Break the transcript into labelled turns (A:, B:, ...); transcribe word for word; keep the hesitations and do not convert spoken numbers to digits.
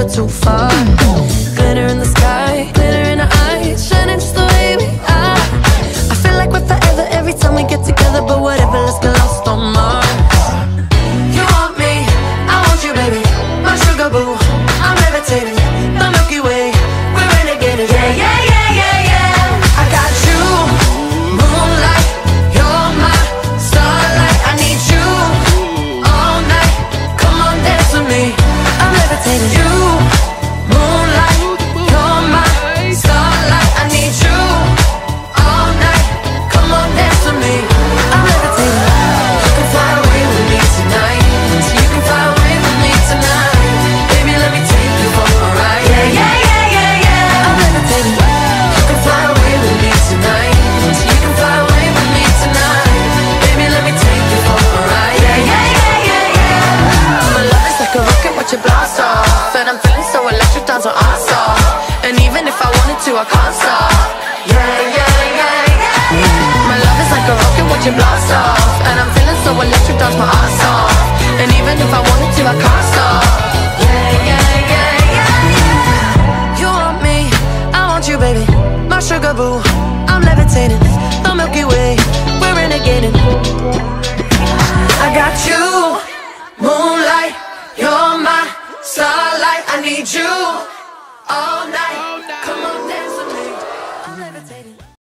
A: never too far. Glitter in the sky, glitter in our eyes, shining just the way we are. I feel like we're forever every time we get together, but whatever, let's get lost on Mars. You want me, I want you, baby, my sugar boo. I'm levitating, the Milky Way, we're renegading. Yeah, yeah, yeah, yeah, yeah. I got you, moonlight, you're my starlight. I need you all night, come on, dance with me. I'm levitating. You, moonlight, you're my starlight. I need you all night, come on, dance with me. I'm levitating. You can fly away with me tonight, so you can fly away with me tonight. Baby, let me take you for a ride. Yeah, yeah, yeah, yeah, yeah. I'm levitating. You can fly away with me tonight, so you can fly away with me tonight. Baby, let me take you for a ride. Yeah, yeah, yeah, yeah, yeah. My love is like a rocket, watch it blast off, and I'm feeling so electric, dance on our off. And even if I wanted to, I can't stop. Yeah, yeah, yeah, yeah, yeah. My love is like a rocket, watch it blast off, and I'm feeling so electric, dance my ass off. And even if I wanted to, I can't stop. Yeah, yeah, yeah, yeah, yeah. You want me, I want you, baby, my sugar boo. I'm levitating, the Milky Way, we're renegading. I got you, moonlight, you're my starlight. I need you all night, come on.